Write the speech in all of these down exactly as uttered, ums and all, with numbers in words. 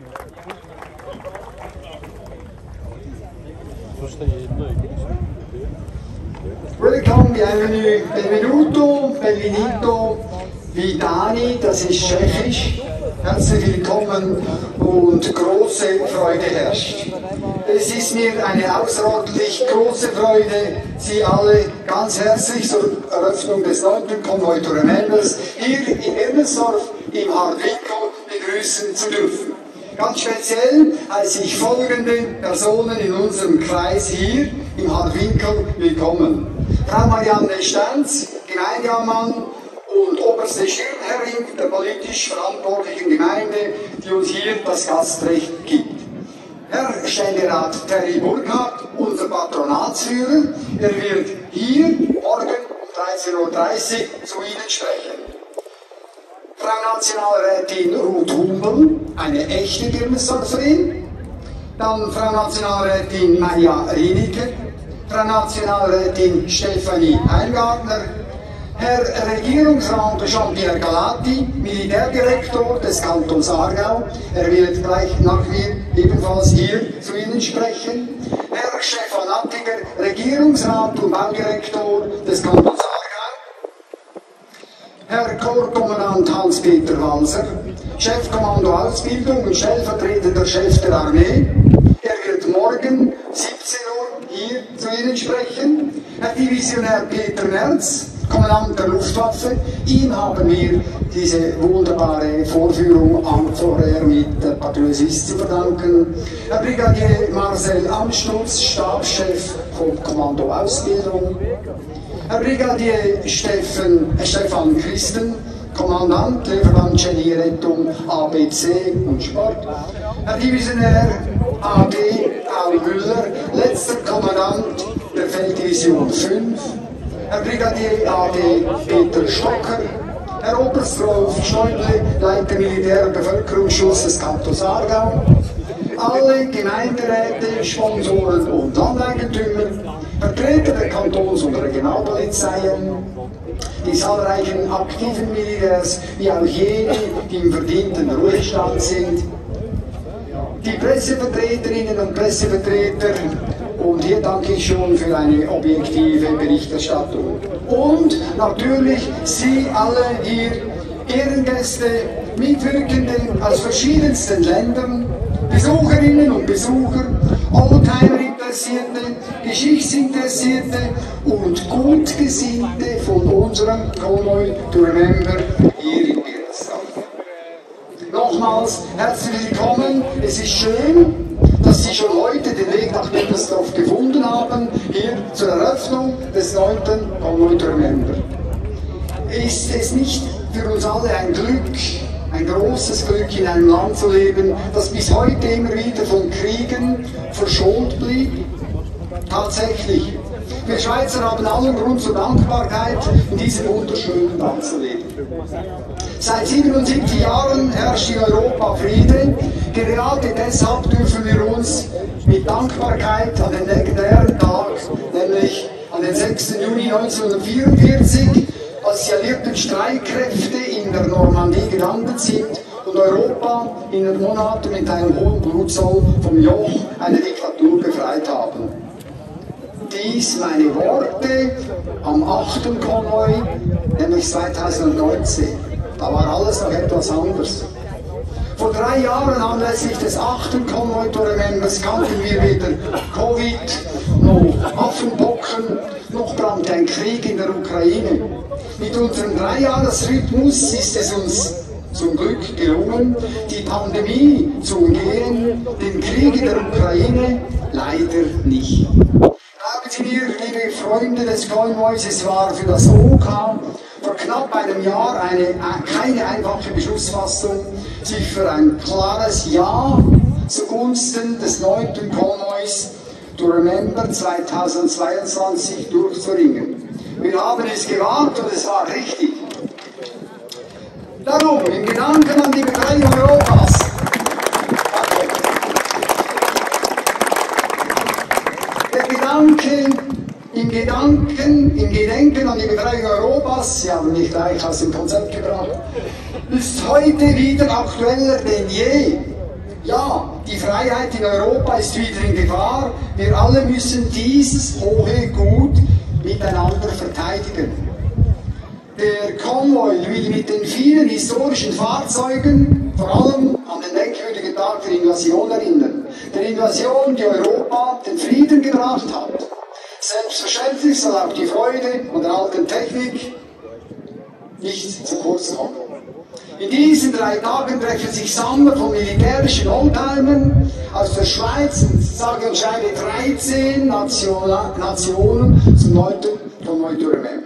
Welcome, bienvenue, benvenuto, benvenuto, Vidani, das ist Tschechisch. Herzlich willkommen und große Freude herrscht. Es ist mir eine außerordentlich große Freude, Sie alle ganz herzlich zur Eröffnung des neunten Convoy to Remembers hier in Irmesdorf im Hartwinkel begrüßen zu dürfen. Ganz speziell heiße ich folgende Personen in unserem Kreis hier im Hartwinkel willkommen. Frau Marianne Stenz, Gemeindeamtmann und oberste Schirmherrin der politisch verantwortlichen Gemeinde, die uns hier das Gastrecht gibt. Herr Ständerat Terry Burkhardt, unser Patronatsführer, er wird hier morgen um dreizehn Uhr dreißig zu Ihnen sprechen. Frau Nationalrätin Ruth Humbel, eine echte Irmesdorferin. Dann Frau Nationalrätin Maja Rienicke, Frau Nationalrätin Stefanie Eingartner, Herr Regierungsrat Jean-Pierre Galati, Militärdirektor des Kantons Aargau, er wird gleich nach mir ebenfalls hier zu Ihnen sprechen. Herr Stefan Attiger, Regierungsrat und Baudirektor des Kantons Aargau. Herr Korpskommandant Hans-Peter Walser, Chefkommando Ausbildung und stellvertretender Chef der Armee. Er wird morgen siebzehn Uhr hier zu Ihnen sprechen. Herr Divisionär Peter Merz, Kommandant der Luftwaffe, ihm haben wir diese wunderbare Vorführung vorher mit der Patrouillist zu verdanken. Herr Brigadier Marcel Amstutz, Stabschef vom Kommando Ausbildung. Herr Brigadier Steffen, äh Stefan Christen, Kommandant Leverland Genie-Rettung A B C und Sport. Herr Divisionär A D Paul Müller, letzter Kommandant der Felddivision fünf. Herr Brigadier A D Peter Stocker, Herr Oberstrolf Schäuble, Leiter Militär- und Bevölkerungsschutz des Kantons Aargau, alle Gemeinderäte, Sponsoren und Landeigentümer, Vertreter der Kantons- und Regionalpolizeien, die zahlreichen aktiven Militärs, wie auch jene, die im verdienten Ruhestand sind, die Pressevertreterinnen und Pressevertreter, und hier danke ich schon für eine objektive Berichterstattung. Und natürlich Sie alle hier, Ehrengäste, Mitwirkende aus verschiedensten Ländern, Besucherinnen und Besucher, Oldtimer-Interessierte, Geschichtsinteressierte und Gutgesinnte von unserem Convoy to Remember hier in Irmesdorf. Nochmals herzlich willkommen, es ist schön, dass Sie schon heute den Weg nach Irmesdorf gefunden haben, hier zur Eröffnung des neunten Convoy to Remember. Ist es nicht für uns alle ein Glück, ein großes Glück, in einem Land zu leben, das bis heute immer wieder von Kriegen verschont blieb? Tatsächlich. Wir Schweizer haben allen Grund zur Dankbarkeit, in diesem wunderschönen Land zu leben. Seit siebenundsiebzig Jahren herrscht in Europa Friede. Gerade deshalb dürfen wir uns mit Dankbarkeit an den legendären Tag, nämlich an den sechsten Juni neunzehnhundertvierundvierzig, als die alliierten Streitkräfte in der Normandie gelandet sind und Europa in den Monaten mit einem hohen Blutzoll vom Joch einer Diktatur befreit haben. Dies meine Worte am achten Convoy, nämlich zweitausendneunzehn. Da war alles noch etwas anders. Vor drei Jahren anlässlich des achten Convoy to Remembers kannten wir weder Covid, noch Affenpocken, noch brannte ein Krieg in der Ukraine. Mit unserem Dreijahresrhythmus ist es uns zum Glück gelungen, die Pandemie zu umgehen, den Krieg in der Ukraine leider nicht. Glauben Sie mir, liebe Freunde des Convoys, es war für das O K vor knapp einem Jahr eine, keine einfache Beschlussfassung, sich für ein klares Ja zugunsten des neunten Convoys to Remember zweitausendzweiundzwanzig durchzuringen. Wir haben es gewagt und es war richtig. Darum, im Gedanken an die Befreiung Europas, der Gedanke, im Gedanken, im Gedenken an die Befreiung Europas, Sie haben mich gleich aus dem Konzept gebracht, ist heute wieder aktueller denn je. Ja, die Freiheit in Europa ist wieder in Gefahr. Wir alle müssen dieses hohe Gut miteinander verteidigen. Der Konvoi will mit den vielen historischen Fahrzeugen vor allem an den denkwürdigen Tag der Invasion erinnern. Der Invasion, die Europa den Frieden gebracht hat. Selbstverständlich soll auch die Freude an der alten Technik nicht zu kurz kommen. In diesen drei Tagen treffen sich Sammler von militärischen Oldtimern aus der Schweiz und sage und schreibe dreizehn Nationen zum Konvoi to Remember.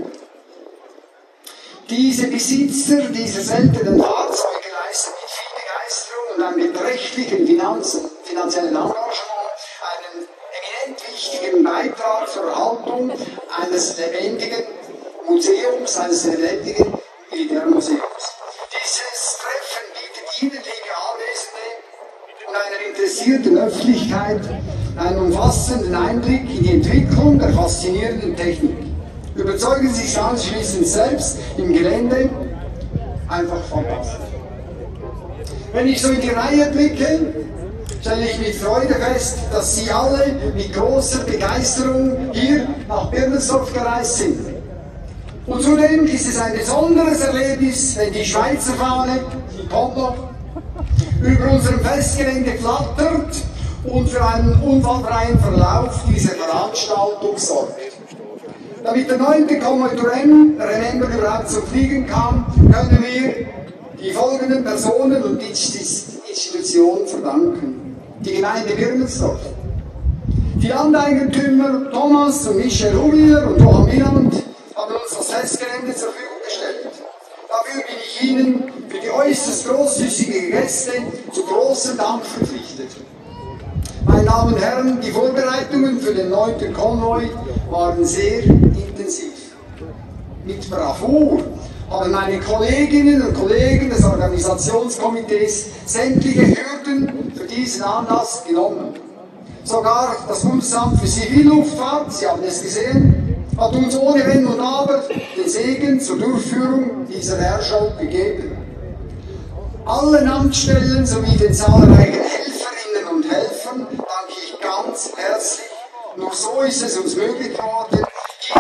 Diese Besitzer dieser seltenen Fahrzeuge leisten mit viel Begeisterung und einem beträchtlichen Finanzen, finanziellen Engagement einen eminent wichtigen Beitrag zur Erhaltung eines lebendigen Museums, eines lebendigen Militärmuseums. Dieses Treffen bietet Ihnen, liebe Anwesende, und einer interessierten Öffentlichkeit einen umfassenden Einblick in die Entwicklung der faszinierenden Technik. Überzeugen Sie sich anschließend selbst im Gelände, einfach fantastisch. Wenn ich so in die Reihe blicke, stelle ich mit Freude fest, dass Sie alle mit großer Begeisterung hier nach Birmensdorf gereist sind. Und zudem ist es ein besonderes Erlebnis, wenn die Schweizer Fahne, die kommt noch, über unserem Festgelände flattert und für einen unfallfreien Verlauf dieser Veranstaltung sorgt. Damit der neunte Konvoi to Remember überhaupt zum Fliegen kam, können wir die folgenden Personen und Institutionen verdanken. Die Gemeinde Birmensdorf, die Landeigentümer Thomas und Michel Hulier und Johann Wieland haben uns das Festgelände zur Verfügung gestellt. Dafür bin ich Ihnen für die äußerst großzügige Gäste zu großem Dank verpflichtet. Meine Damen und Herren, die Vorbereitungen für den neunten Konvoi waren sehr intensiv. Mit Bravour haben meine Kolleginnen und Kollegen des Organisationskomitees sämtliche Hürden für diesen Anlass genommen. Sogar das Bundesamt für Zivilluftfahrt, Sie haben es gesehen, hat uns ohne Wenn und Aber den Segen zur Durchführung dieser Airshow gegeben. Allen Amtsstellen sowie den zahlreichen Helferinnen und Helfern danke ich ganz herzlich. Nur so ist es uns möglich geworden, Ihnen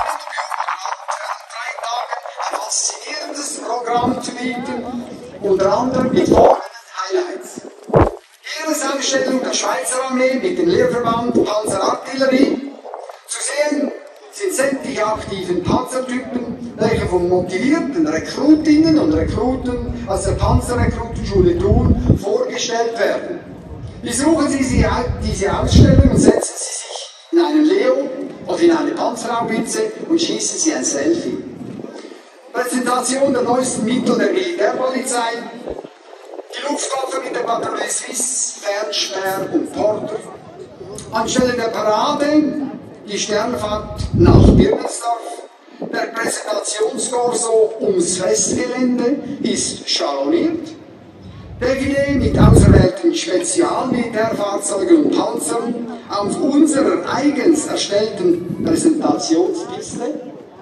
an drei Tagen ein faszinierendes Programm zu bieten, unter anderem mit folgenden Highlights. Heeresausstellung der Schweizer Armee mit dem Lehrverband Panzerartillerie. Zu sehen sind sämtliche aktiven Panzertypen, welche von motivierten Rekrutinnen und Rekruten aus der Panzerrekrutenschule Thun vorgestellt werden. Besuchen Sie diese Ausstellung und setzen Sie sich in einen Leo oder in eine Panzerhaubitze und schießen Sie ein Selfie. Präsentation der neuesten Mittel der Militärpolizei, die Luftwaffe mit der Patrouille Suisse, Fernsperr und Porter. Anstelle der Parade die Sternfahrt nach Birmensdorf. Der Präsentationskorso ums Festgelände ist schaloniert. Defilé mit auserwählten Spezialmilitärfahrzeugen und Panzern auf unserer eigens erstellten Präsentationspiste.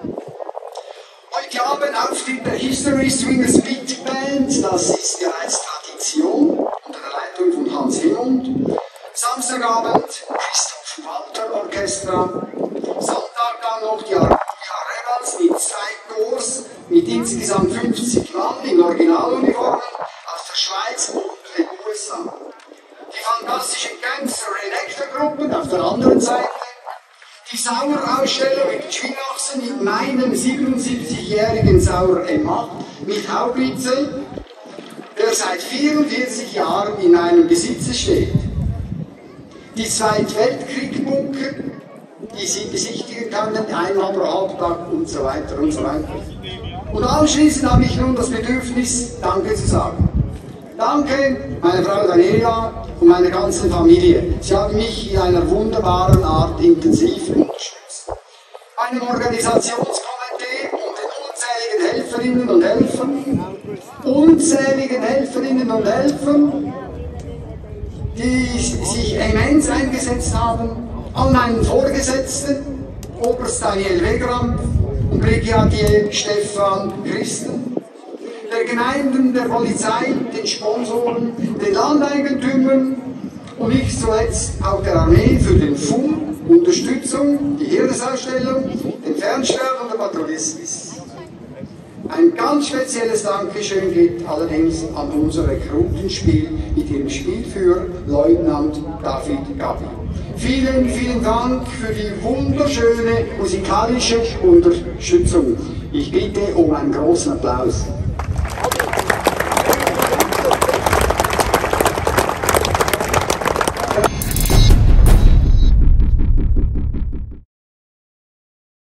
Heute Abend Auftritt der History Swingers Beat Band, das ist bereits Tradition, unter der Leitung von Hans Himund. Samstagabend Christoph Walter Orchestra. Sonntag dann noch die Armia Rebels mit zwei Chors mit insgesamt fünfzig Mann in Originaluniformen aus der Schweiz und den U S A. Die fantastischen Gangster Reenactor-Gruppen auf der anderen Seite. Die Sauer-Ausstellung mit Schwingachsen mit meinem siebenundsiebzigjährigen Sauer M acht mit Haubitze, der seit vierundvierzig Jahren in meinem Besitz steht. Die Zweitweltkrieg-Bunker, die Sie besichtigen können, einmal pro Halbtag und so weiter und so weiter. Und anschließend habe ich nun das Bedürfnis, Danke zu sagen. Danke, meine Frau Daniela und meiner ganzen Familie. Sie haben mich in einer wunderbaren Art intensiv unterstützt. Meinem Organisationskomitee und den unzähligen Helferinnen und Helfern, unzähligen Helferinnen und Helfern, die sich immens eingesetzt haben, an meinen Vorgesetzten, Oberst Daniel Wegram und Brigadier Stefan Christen, der Gemeinden, der Polizei, den Sponsoren, den Landeigentümern, Und nicht zuletzt auch der Armee für den Funk, Unterstützung, die Heeresausstellung, den Fernstab und der Patrouillismus. Ein ganz spezielles Dankeschön geht allerdings an unser Rekrutenspiel mit ihrem Spielführer Leutnant David Gabi. Vielen, vielen Dank für die wunderschöne musikalische Unterstützung. Ich bitte um einen großen Applaus.